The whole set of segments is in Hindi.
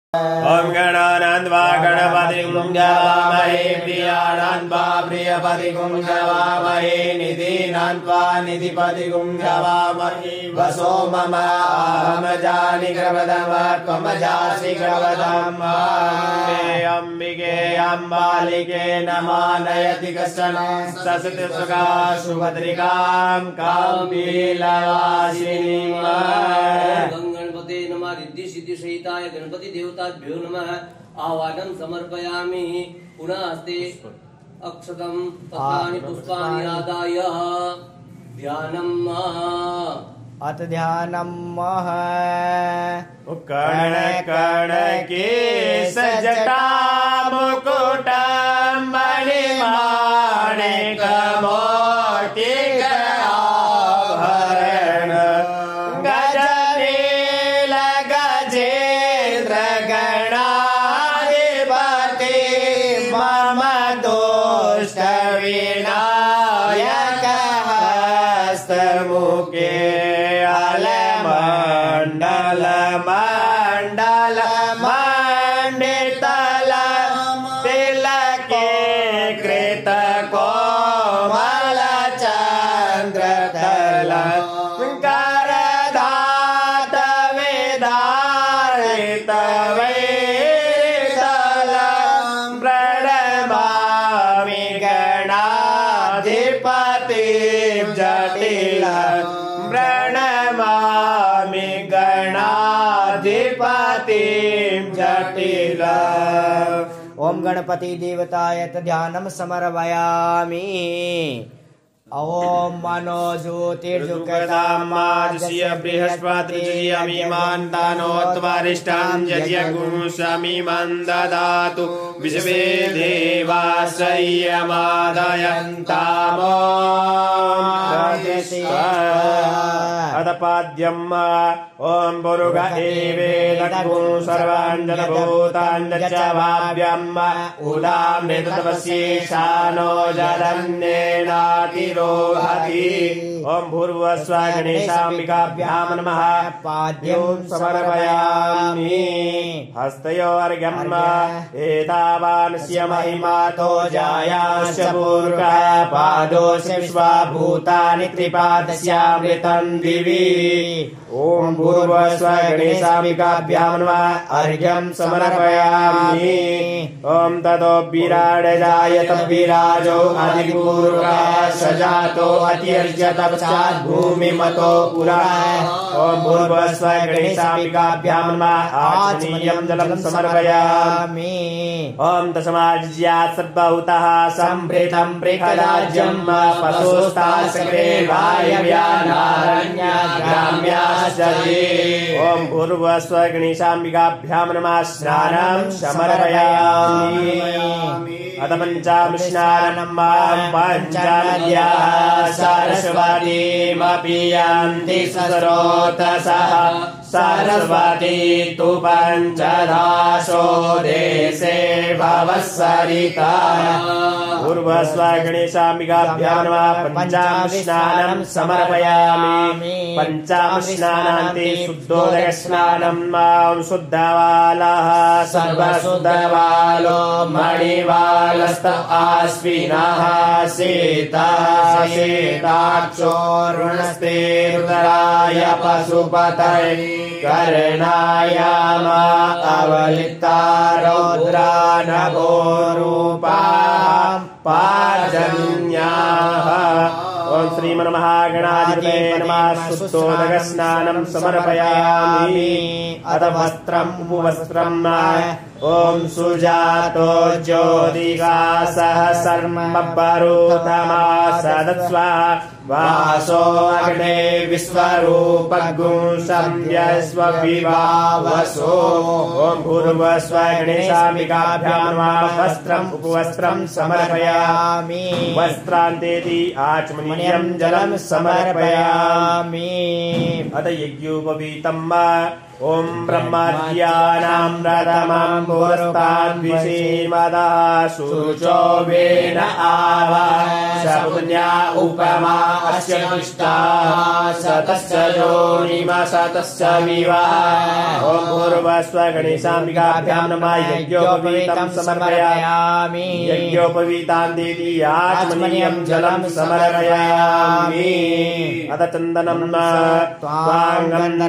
ओम गणानान्वा गणपतिं गवामहे प्रियाणान्वा प्रियपतिं गवामहे निधीनान्वा निधिपतिं गवामहे वसो मम अहमजानि ग्रवदम त्वमजासि ग्रवदम अम्बिके अम्बालिके नमानयति कश्चन ससुतसुखा सुभद्रिकां काम्बीलवासिनीम् नमः रिद्धि सिद्धि सहिताय गणपति देवताभ्यो नमः आवाहनं समर्पयामि पुनः हस्ते अक्षतं पत्राणि पुष्पाणि आदाय ध्यानम् अथ ध्यानम् कण कण केश जटा मुकुटं मणिमाणिक मोतिक आभरण गजनील गजेन्द्र गणाधिपति मम दुष्ट विनायक हस्तमुखे अलमण्डल मण्डल मण्डितल तिलके कृत कोमल चन्द्रतल करधात विदारित वैरितल प्रणमामि गणाधिपति जटिल प्रणमामि गणाधिपति जटिल। ओम गणपति देवताय ध्यानम समर्पयामि। ओम मनो ज्योतिर्जुकतामाजस्य बृहस्पतिर्यमिमान्तानोत्वारिष्टां यज्ञगुंसमिमं ददातु विश्वे देवासय्यमादयन्तामो अदपाद्यम् ओम बुरुग एवेदगुं सर्वाञ्जनभूताञ्च भाव्यम् उदामृतपस्येशानो जलन्नेनातिरोहति। ओम भूर्भुवस्सुवः गणेशाम्बिकाभ्यां नमः पाद्यं समर्पयामि। हस्तयोर्घ्यम् एतावानस्य महिमातो जायाश्च पूर्वः पादोऽस्य विश्वभूतानि त्रिपादस्यामृतं दिवि। ओम भूर्भुवस्सुवः गणेशाम्बिकाभ्यां नमः अर्घ्यं समर्पयामि। ओम ततो विराड जायत विराजो अधिपूर्वः सजातो अत्यर्च्य तपश्चात् भूमिमतो पुरः। ओम भूर्भुवस्सुवः गणेशाम्बिकाभ्यां नमः आचमनीयं जलं समर्पयामि। ओम तस्माज्ज्यात् सर्वभूतः सम्भृतं बृहदाज्यं पशुस्तास्क्रे वायव्यानारण्य ग्राम्याश्च ये। ओम भूर्भुवस्सुवः गणेशाम्बिकाभ्यां नमः स्नानं समर्पयामि। अथ पञ्चामृष्णानं पञ्चनद्याः सरस्वतीमपि यान्ति स्रोतसः सरस्वती तु पञ्चदाशो देशे भवस्सरिता। भूर्भुवस्सुवः गणेशाम्बिकाभ्यां नमः पञ्चामृष्णानं समर्पयामि। पञ्चामृष्णानान्ते शुद्धोदकस्नानं शुद्धबालः सर्वशुद्धबालो मणिबालस्त आश्विनः शीतः शीताक्षोरुणस्ते रुद्राय पशुपतये कर्णायाम अवलिप्ता रौद्रा नभो रूपा पार्जन्याः। ओम श्रीमन्महागणाधिपतये नमः शुद्धोदकस्नानं समर्पयामि। अथ वस्त्रम् उपवस्त्रम् ओम सुजातो ज्योतिकासः सर्मपरोधमा सदस्व वासो अग्ने विश्वरूपगुं संयस्व विभावसो। ओम भूर्भुवस्सुवः गणेशाम्बिकाभ्यां नमः वस्त्रम् उपवस्त्रं समर्पयामि। वस्त्रान्तेति आचमनीयं जलं समर्पयामि। अथ यज्ञोपवीतम् ओम ब्रह्मज्ञानां प्रथमं पुरस्ताद्विषीमदः शुचो वेन आव सपुन्या उपमा अस्य दुष्टा सतस्य योनिम सतस्य विवा। ओम भूर्भुवस्व गणेशाम्बिकाभ्यां नमः यज्ञोपवीतं समर्पयामि यज्ञोपवीतान्देति आचमनीयं जलं समर्पयामि अथ चन्दनं त्वां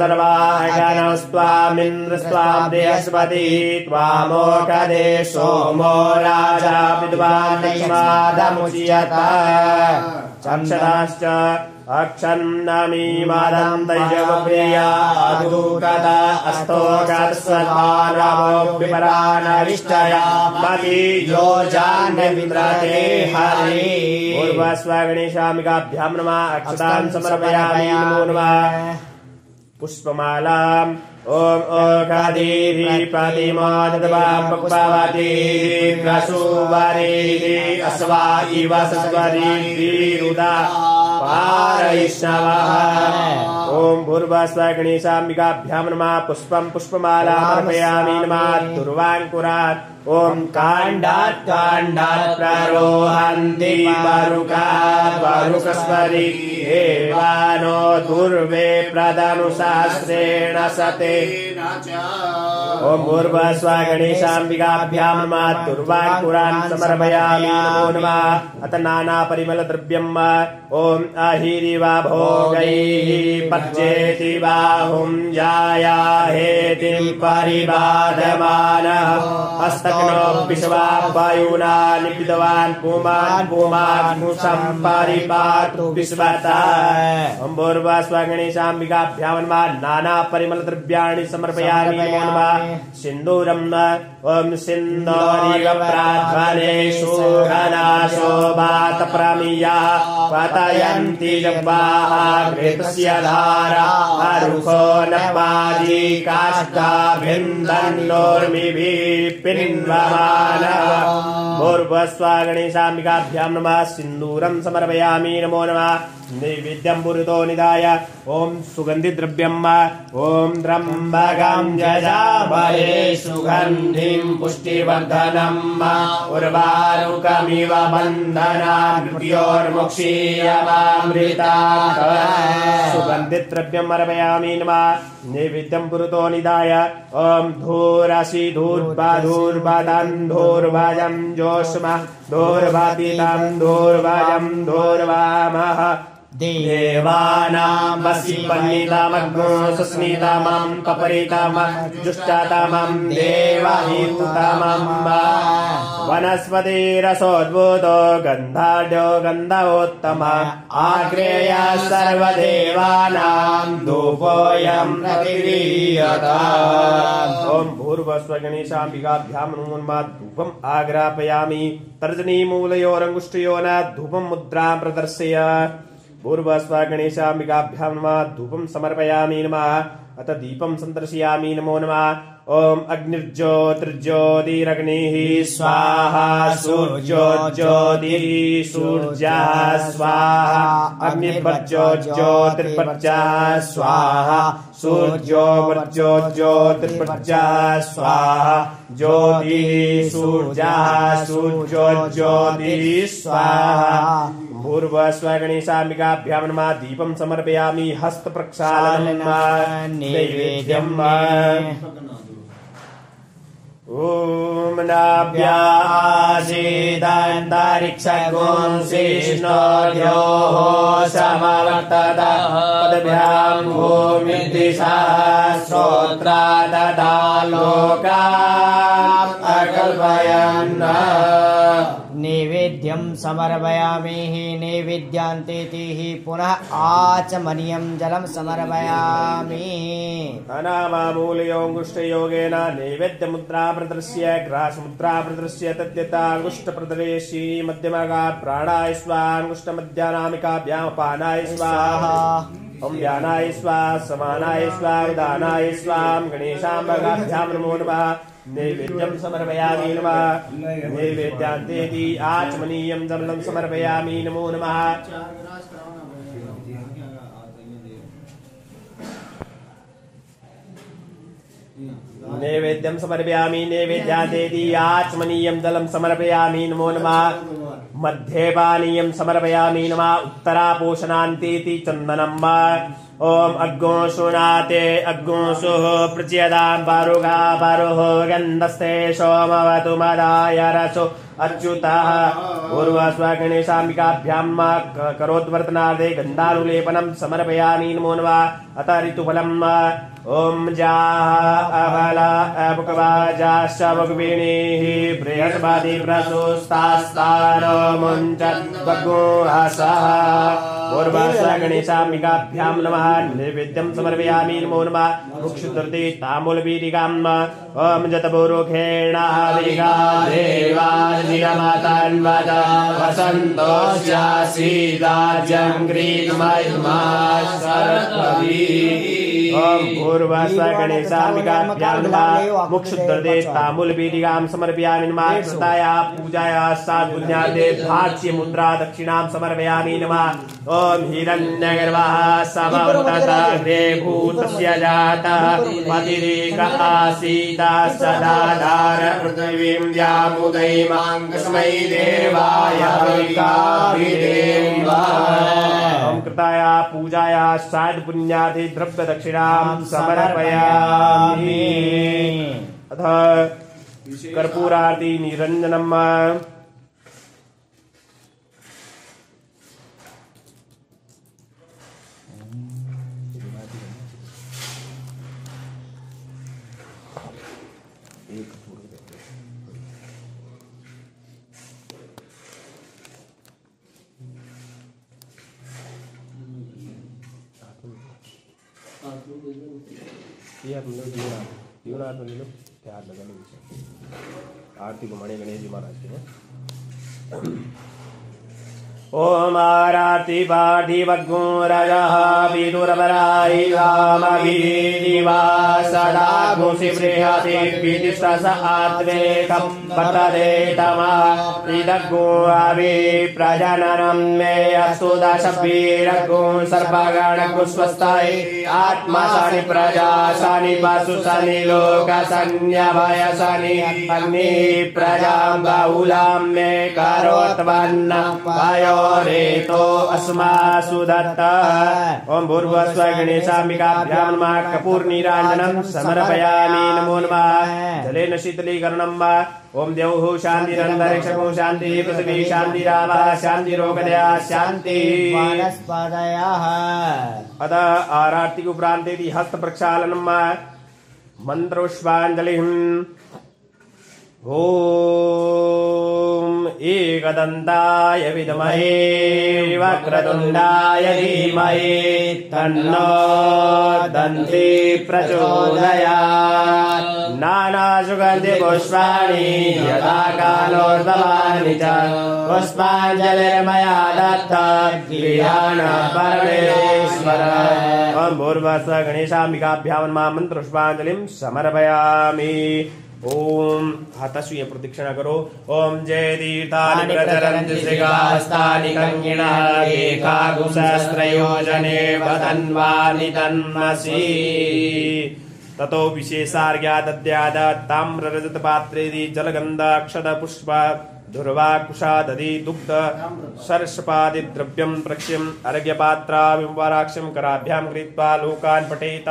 गन्धर्वागणस्त्वामिन्द्रस्त्वां बृहस्पति त्वामोषधे सोमो राजा विद्वान् दक्षिणादमुच्यत अक्षताश्च अक्षन्नमीमादं तैजवप्रिया अदूकत अस्तोकस्वधानवो विपरानरिष्टया मति योजान्विन्द्रते हरि पूर्वस्व गणेशाम्बिकाभ्यां नमः अक्षतां समर्पयामि नमो नमः पुष्पमालाम् ओम ओकादीपतिमादवां पक्वावती प्रसूवरी अस्वा इव सस्वरी वीरुदा पारयिष्णवः ओम भूर्भुवस्व गणेशाम्बिकाभ्यां नमः पुष्पं पुष्पमालां अर्पयामि नमः दुर्वाङ्कुरात् ओम काण्डात् प्ररोहन्ति वारुकस्वरी एवानो दुर्वे प्रदनुशास्त्रेण सते ओम भूर्भुवस्व गणेशाम्बिकाभ्यां नमः दुर्वाङ्कुरान् समर्पयामि नमो नमः अथ नानापरिमलद्रव्यम् ओम अहिरिवा भोगैः पच्येति बाहुं जायाहेतिं परिबाधमानः हस्तकनो विश्वा वायुना निपितवान् पुमान् परिपातु विश्वता ओम भूर्भुवस्व गणेशाम्बिकाभ्यां नमः नानापरिमलद्रव्याणि समर्पयामि नमो नमः सिन्दूरं ओम सिन्दूरिकप्राध्वनेषु घनाशोभात प्रमिया पतयन्ति जपाः घृतस्य धारा अरुखो नपादी काष्ठाभिन्दन्नोर्मिभिः पिन्वमानः भूर्भुवस्व गणेशाम्बिकाभ्यां नमः सिन्दूरं समर्पयामि नमो नमः नैवेद्यं पुरतो निधाय ओम सुगन्धिद्रव्यम् ओम त्र्यम्बकं यजामहे सुगन्धिं पुष्टिवर्धनम् उर्वारुकमिव बन्धनान् मृत्योर्मुक्षीयमामृतात् सुगन्धिद्रव्यम् अर्पयामि नमः नैवेद्यं पुरतो निधाय ओम धूरसि धूर्वादं धूर्वाजं जोष्मः धूर्वादितं धूर्वाजं धूर्वामः देवानां वसिपन्नितामग्नो सुस्मितामं कपरितामं जुष्टातामं देवहिततामं वनस्पतिरसोद्भूतो गन्धाढ्यो गन्धोत्तमः आग्रेय सर्वदेवानां धूपोऽयं प्रतिगृह्यताम् ओम भूर्भुवस्व गणेशाम्बिकाभ्यां नमो नमः धूपम् आग्रापयामि तर्जनीमूलयोरङ्गुष्ठयोः धूपं मुद्रां प्रदर्शय भूर्भुवस्व गणेशाम्बिकाभ्यां नमः धूपं समर्पयामि नमः अथ दीपं सन्दर्शयामि नमो नमः ओम अग्निर्ज्योतिर्ज्योतिरग्निः स्वाहा सूर्योज्योतिः सूर्यः स्वाहा अग्निर्ज्योतिर्ज्योतिर्पज्यः स्वाहा सूर्योर्ज्योतिर्पज्यः स्वाहा ज्योतिः सूर्यः सूर्योज्योतिः स्वाहा भूर्भुवस्व गणेशाम्बिकाभ्यां नमः दीपं समर्पयामि हस्तप्रक्षालनं नैवेद्यम् ओम नाभ्यासीदन्तरिक्षगुंसिष्णोर्योः समवर्तत पदभ्यां भूमिर्दिशा श्रोत्राददा लोकाम् अकल्पयन् नैवेद्यं समर्पयामि नैवेद्यान्तेति पुनः आचमनीयं जलं समर्पयामि अनामामूलयोऽङ्गुष्ठयोगेन नैवेद्यमुद्रा प्रदर्श्य ग्रासमुद्रा प्रदर्श्य तद्यथाङ्गुष्ठप्रदर्शि मध्यमगा प्राणाय स्वाङ्गुष्ठमध्यानामिकाभ्यां अपानाय स्वाहा ओम व्यानाय स्वाहा समानाय स्वाहा उदानाय स्वाहा गणेशाम्बिकाभ्यां नमो नमः नैवेद्यं समर्पयामि नमः नैवेद्यान्तेति आचमनीयं जलं समर्पयामि नमो नमः नैवेद्यं समर्पयामि नैवेद्यान्तेति आचमनीयं जलं समर्पयामि नमो नमः मध्ये पानीयं समर्पयामि नमः उत्तरापोषणान्तेति चन्दनं ओम अग्गो सुनाते अग्गो सुः प्रच्यतां पारुगा पारुः गन्धस्ते सोमवतु मदाय रसो अच्युतः पूर्वस्वगणेशाम्बिकाभ्यां करोद्वर्तनार्थे गन्धानुलेपनं समर्पयामि नमो नमः अथ ऋतुफलम् ओम जाः अबला अबुकवा जाश्च बगुविनीः बृहस्पति प्रसुस्तास्तारो मुञ्चत् बगुहसः पूर्वस्वगणेशाम्बिकाभ्यां नमः नैवेद्यं समर्पयामि नमो नमः मुक्षुतृते ताम्बूलपीठिकाम् ओम जतपुरुखेण हविगा देवानिगमतन्वद वसन्तोऽस्यासीदाज्यं ग्रीष्मयुग्मा सरस्वती ओम पूर्वस्वगणेशाम्बिकाभ्यां नमः मुक्षुतृते ताम्बूलपीठिकां समर्पयामि नमः कृताया पूजाया साधुन्यादे भाष्य मुद्रा दक्षिणां समर्पयामि नमः ओम हिरण्यगर्भः समवतते भूतस्य जातः पतिरेक आसीत् सदाधार पृथिवीं व्यामुदयमाङ्कस्मै देवाय हविकाभिदेव ओम कृताया पूजाया साध पुण्यादि द्रव्य दक्षिणां समर्पयामि अथ कर्पूरार्ति निरञ्जनम् आरती को माने गणेश जी महाराज की है। ओम आरती पाठी भग्गुरजः विदुरवराय रामवीरिवा सदा घोषि बृहति विदिष्टस आत्मेकं पतरे तमः इदग्गो अवि प्रजननं मे अस्तु दशवीरग्गो सर्वगणगो स्वस्ताय आत्मा सनि प्रजा सनि पशु सनि लोक सन्यभय सनि अग्नि प्रजां बहुलां मे करोत्वन्न वायो रेतो अस्मासु दत्तः ओम भूर्भुवस्व गणेशाम्बिकाभ्यां नमः कपूरनीराजनं समर्पयामि नमो नमः जलेन शीतलीकरणं वा ओम देवः शान्तिरन्तरिक्षको शान्तिः पृथिवी शान्तिरावः शान्तिरोगदया शान्तिः वनस्पतयः अथ आरती उपरान्ते हस्त प्रक्षालनं मन्त्रोष्पाञ्जलिः ओम एकदन्ताय विद्महे वक्रतुण्डाय धीमहि तन्नो दन्ती प्रचोदयात् नानासुगन्धि पुष्पाणि यथा कालोद्भवानि च पुष्पाञ्जलिर्मया दत्ता गृहाण परमेश्वर ओम भूर्भुवस्व गणेशाम्बिकाभ्यां नमः मन्त्रोष्पाञ्जलिं समर्पयामि ओम हाथस्वीय प्रदक्षिणा करो ओम जय तीर्थानि प्रचरन्ति श्रीगास्तानि कंगिणः एकाकुशस्त्रयोजने वदन्वानि तन्मसि ततो विशेषार्घ्या दद्याद ताम्ररजतपात्रेदि जलगन्धाक्षत पुष्प दुर्वाकुशादधि दुग्ध सर्षपादि द्रव्यं प्रक्ष्यम् अर्घ्यपात्राविवाराक्ष्यं कराभ्यां कृत्वा लोकान् पठेत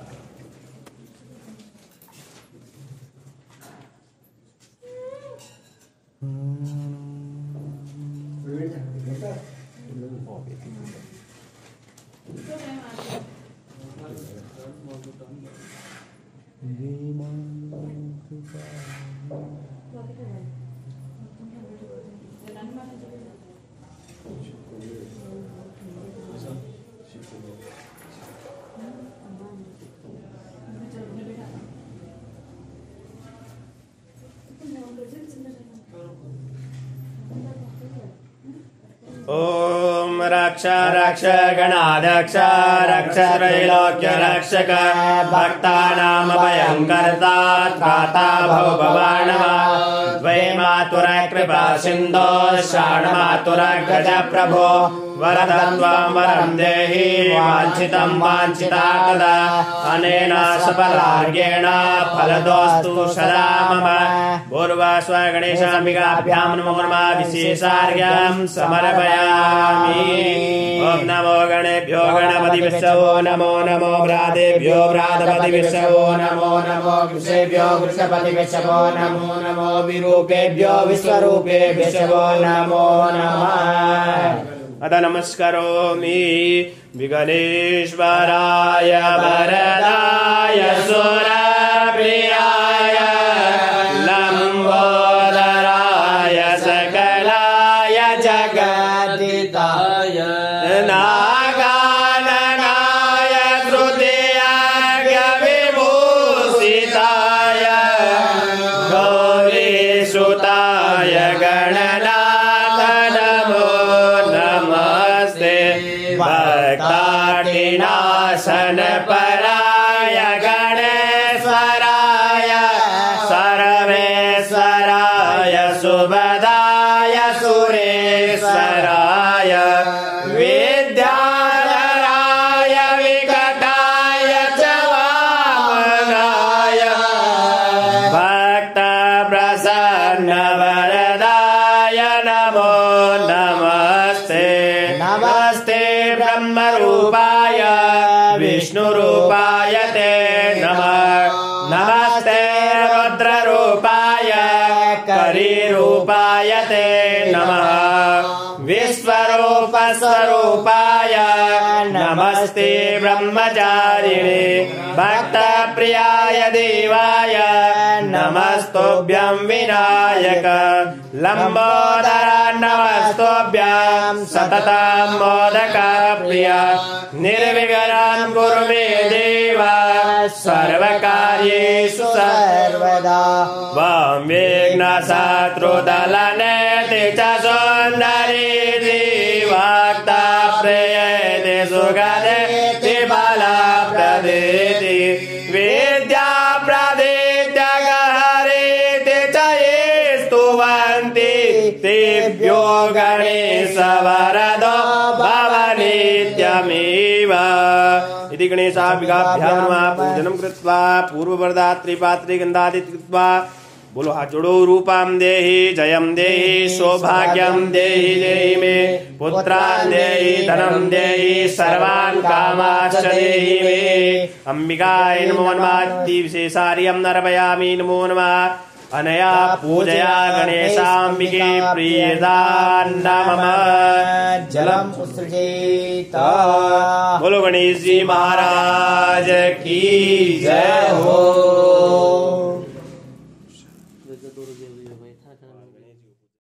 ओम रक्ष रक्ष गणाध्यक्ष रक्ष त्रैलोक्य रक्षक भक्तानां भयंकर्ता त्राता भव भवानवा मातुर कृपा सिन्धो शरणमातुरग्रज प्रभो वरदत्वं वरं देहि वाञ्छितं वाञ्छिता तदा अनेन सफलार्घ्येण फलदोऽस्तु सदा मम पूर्वस्व गणेशाम्बिकाभ्यां नमो नमः विशेषार्घ्यं समर्पयामि ॐ नमो गणेभ्यो गणपतिभ्यो नमो नमो व्रातेभ्यो व्रातपतिभ्यो नमो नमो वृषेभ्यो वृषपतिभ्यो नमो नमो विरूपेभ्यो विश्वरूपेभ्यो नमो नमः अथ नमस्करोमि विघ्नेश्वराय वरदाय सुरप्रियाय लम्बोदराय सकलाय जगद्दिताय नागाननाय तृतीयाय विभूषिताय गौरीसुताय गणनाथ नमो भक्ताटिनाशन पराय गणेश्वराय सर्वेश्वराय सुभदाय सुरेश्वराय विद्याधराय विकटाय च वामनाय भक्त प्रसन्न वरदाय नमो नमस्ते नमस्ते ब्रह्मरूपाय विष्णुरूपाय ते नमः नमस्ते रुद्ररूपाय करीरूपाय ते नमः विश्वरूप स्वरूपाय नमस्ते ब्रह्मचारिणे भक्तप्रियाय देवाय नमस्तुभ्यं विनायक लंबोदर नमस्तुभ्यं सततं मोदक प्रिय निर्विघ्नं कुरु मे देव सर्वकार्येषु सर्वदा वां विघ्नशत्रुदलनेति च सुन्दरीति भक्ता प्रियेति सुगदेति बलप्रदेति विद्याप्रदेत्य गहरेति च ये स्तुवन्ति तेभ्यो गणेश वरदो भव नित्यमेव इति गणेशाम्बिकाभ्यां नमः पूजनं कृत्वा पूर्ववरदात्री पात्रे गन्धादि कृत्वा बोलो हाथ जोड़ो रूपां देहि जयं देहि सौभाग्यं देहि देहि मे पुत्रान् देहि धनं देहि सर्वान् कामाश्च देहि मे अम्बिकाय नमो नमः विशेषार्घ्यं नर्पयामि नमो नमः अनया पूजया गणेशाम्बिके प्रियदान्न मम जलम उत्सृजेत बोलो गणेश जी महाराज की जय हो।